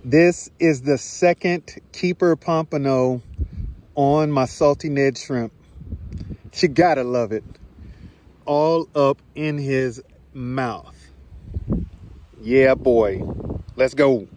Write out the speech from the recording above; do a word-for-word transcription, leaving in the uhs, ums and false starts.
This is the second keeper Pompano on my salty Ned shrimp. You gotta love it. All up in his mouth. Yeah, boy. Let's go.